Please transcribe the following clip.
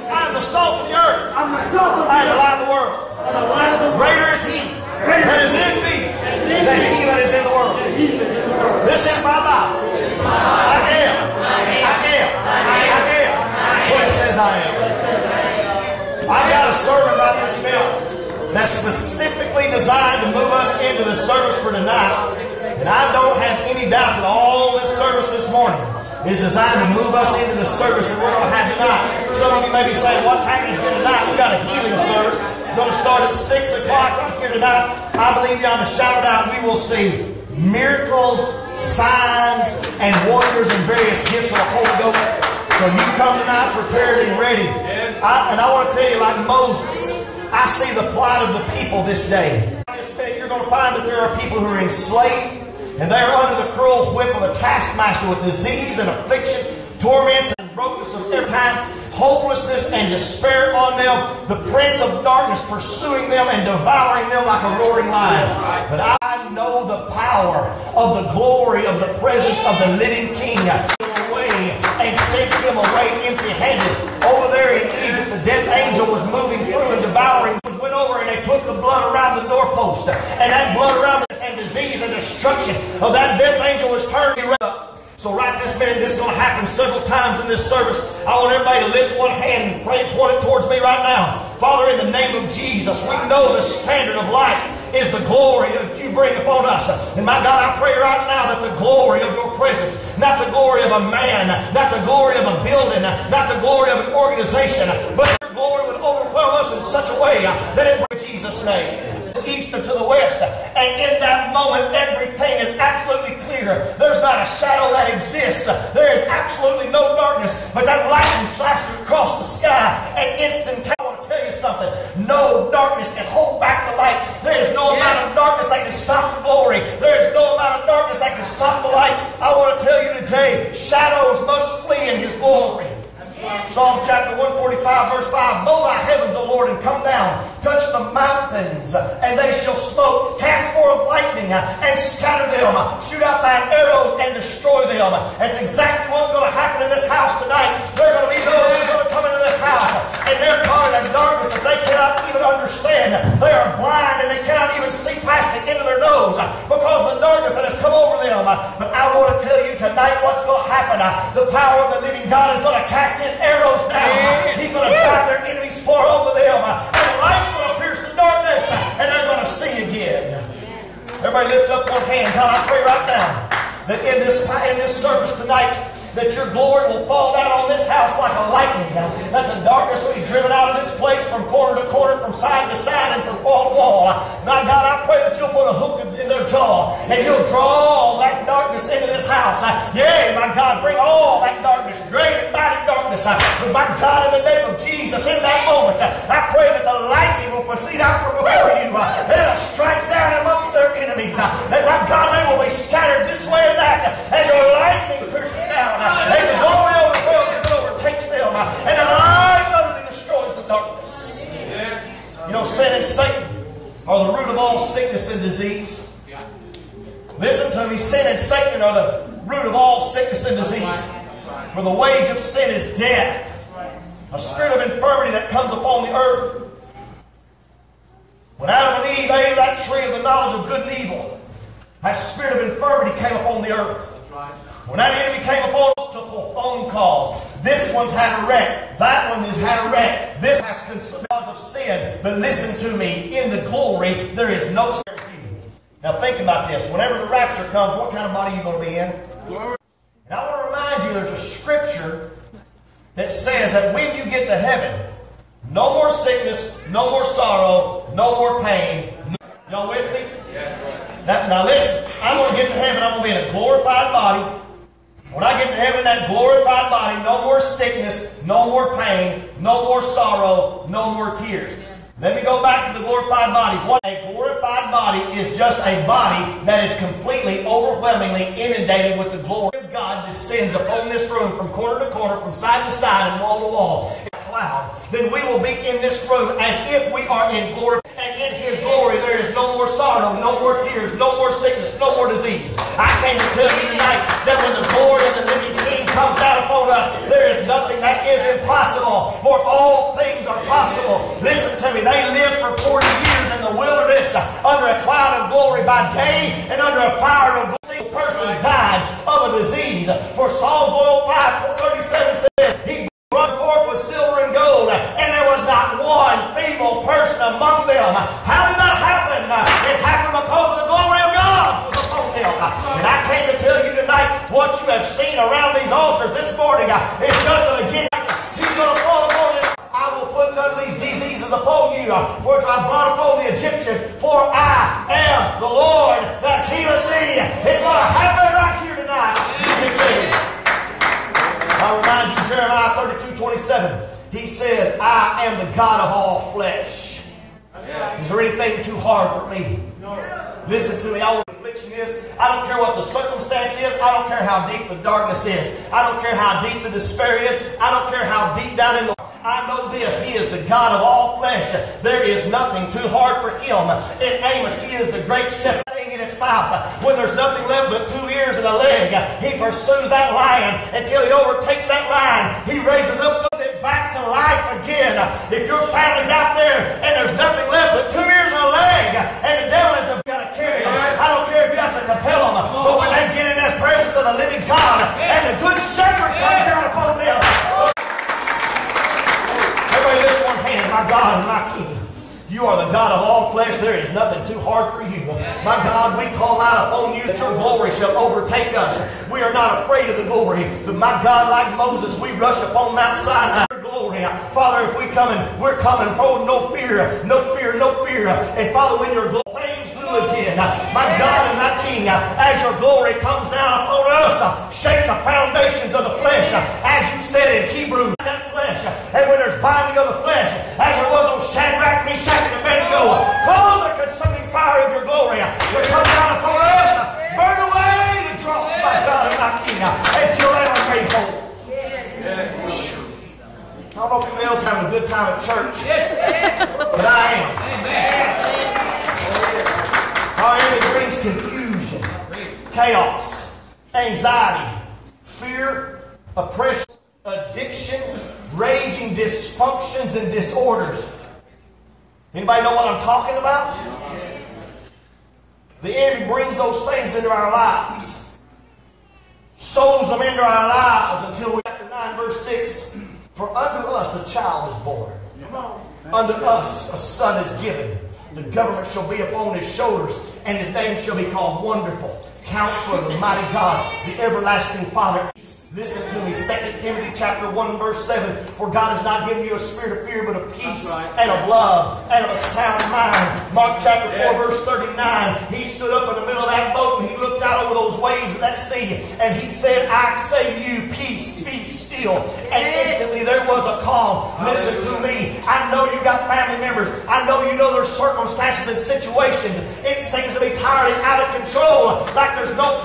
I am the salt of the earth. I'm the salt of the I am the earth. light of the world. I'm the light of the world. Greater is He that is in me than he that is in the world. This is my Bible. I am what it says I am. I've got a sermon right this minute that's specifically designed to move us into the service for tonight. And I don't have any doubt that all this service this morning is designed to move us into the service that we're going to have tonight. Some of you may be saying, what's happening here tonight? We've got a healing service. We're going to start at 6 o'clock right here tonight. I believe beyond a shadow of doubt we will see miracles, signs, and wonders and various gifts of the Holy Ghost. So you come tonight prepared and ready. And I want to tell you, like Moses, I see the plight of the people this day. You're going to find that there are people who are enslaved, and they are under the cruel whip of a taskmaster with disease and affliction, torments and brokenness of every kind, hopelessness and despair on them, the prince of darkness pursuing them and devouring them like a roaring lion. But I know the power of the glory of the presence of the living King. And sent him away empty-handed. Over there in Egypt, the death angel was moving through and devouring. Went over and they put the blood around the doorpost. And that blood around this and disease and destruction of that death angel was turned up. So right this minute, this is going to happen several times in this service. I want everybody to lift one hand and pray, point it towards me right now. Father, in the name of Jesus, we know the standard of life is the glory that you bring upon us. And my God, I pray right now that the glory of your presence, not the glory of a man, not the glory of a building, not the glory of an organization, but your glory would overwhelm us in such a way that it brings Jesus' name. East or to the west, and in that moment everything is absolutely clear. There's not a shadow that exists. There is absolutely no darkness, but that lightning slashes across the sky and instantaneously. I want to tell you something. No darkness can hold back the light. There is no amount of darkness that can stop the glory. There is no amount of darkness that can stop the light. I want to tell you today, shadows must flee in His glory. Psalms chapter 145 verse 5, blow thy heavens, O Lord, and come down. Touch the mountains, and they shall smoke. Cast forth lightning, and scatter them. Shoot out thine arrows, and destroy them. That's exactly what's going to happen in this house tonight. There are going to be those who are going to come into this house, and they're caught in a darkness that they cannot even understand. They are blind, and they cannot even see past the end of their nose because of the darkness that has come over them. But I want to tell you tonight what's going to happen. The power of the living God is going to cast His arrows down. He's going to drive their enemies far over them. And the light's going to pierce the darkness. And they're going to see again. Everybody lift up one hand. God, I pray right now that in this service tonight, that your glory will fall down on this house like a lightning. That the darkness will be driven out of its place from corner to corner, from side to side, and from wall to wall. Now, God, I pray that you'll put a hook in their jaw, and you'll draw all that darkness into this house. Yea, my God, bring all that darkness, great and mighty darkness. But my God, in the name of Jesus, in that moment, I pray that the lightning will proceed out from before you. And it'll strike down amongst their enemies. And my God, they will be scattered this way and that, as your lightning pierces down. And the glory overwhelms and overtakes them. And the light utterly destroys the darkness. You know, sin and Satan are the root of all sickness and disease. Listen to me. Sin and Satan are the root of all sickness and disease. For the wage of sin is death. A spirit of infirmity that comes upon the earth. When Adam and Eve ate of that tree of the knowledge of good and evil, that spirit of infirmity came upon the earth. When that enemy came upon multiple phone calls, this one's had a wreck, that one has had a wreck, this has because of sin. But listen to me, in the glory there is no security. Now think about this. Whenever the rapture comes, what kind of body are you going to be in? And I want to remind you, there's a scripture that says that when you get to heaven, no more sickness, no more sorrow, no more pain. Y'all with me? Yes. Now listen, I'm going to get to heaven, I'm going to be in a glorified body. When I get to heaven in that glorified body, no more sickness, no more pain, no more sorrow, no more tears. Let me go back to the glorified body. What a glorified body is just a body that is completely, overwhelmingly inundated with the glory of God descends upon this room from corner to corner, from side to side, and wall to wall. Cloud. Then we will be in this room as if we are in glory. And in His glory there is no more sorrow, no more tears, no more sickness, no more disease. I came to tell you tonight that when the glory of the living King comes down upon us, there is nothing that is impossible, for all things are possible. Listen to me, they lived for 40 years in the wilderness under a cloud of glory by day and under a fire of glory. A single person died of a disease. For Psalms 105:37 says, he brought forth with silver and gold, and there was not one feeble person among them. How did that happen? It happened because the glory of God was upon them. And I came to tell you tonight, what you have seen around these altars this morning is just a beginning. He's going to fall upon this. I will put none of these diseases upon you, for I brought upon the Egyptians, for I am the Lord that healeth thee. It's going to happen right here tonight. I remind you, Jeremiah 32:27. He says, I am the God of all flesh. Is there anything too hard for me? No. Listen to me, all the affliction is. I don't care what the circumstance is. I don't care how deep the darkness is. I don't care how deep the despair is. I don't care how deep down in the... I know this. He is the God of all flesh. There is nothing too hard for Him. In Amos, He is the great shepherd in its mouth. When there's nothing left but 2 ears and a leg, He pursues that lion until He overtakes that lion. He raises up, puts it back to life again. If your family's out there and there's nothing left but 2 ears and a leg, and the devil has got to carry them, I don't care if you have to compel them, but when they get in the presence of the living God and the good shepherd comes down upon them, everybody lift one hand. My God and my King, you are the God of all flesh. There is nothing too hard for you. My God, we call out upon you that your glory shall overtake us. We are not afraid of the glory, but my God, like Moses, we rush upon Mount Sinai. Glory. Father, if we're coming for no fear, no fear, no fear. And Father, when your glory flames blue again, my God and my King, as your glory comes down upon us, shake the foundations of the flesh, as you said in Hebrews, that flesh. And when there's binding of the flesh, as there was on Shadrach, Meshach, and Abednego, cause the consuming fire of your glory to come down upon us, burn away the dross, my God and my King, until they are made whole. I don't know if anybody else having a good time at church, but I am. Our enemy brings confusion, chaos, anxiety, fear, oppression, addictions, raging dysfunctions, and disorders. Anybody know what I'm talking about? The enemy brings those things into our lives, sows them into our lives until we, chapter 9, verse 6, for unto us a child is born, unto us a son is given. The government shall be upon his shoulders, and his name shall be called Wonderful, Counselor, the Mighty God, the Everlasting Father. Listen to me, 2 Timothy chapter 1 verse 7. For God has not given you a spirit of fear, but of peace and of love and of a sound mind. Mark chapter 4 verse 39. He stood up in the middle of that boat and he looked out over those waves of that sea. And he said, I say to you, peace, be still. And instantly there was a calm. Listen to me. I know you got family members. I know you know there's circumstances and situations. It seems to be tired and out of control. Like there's no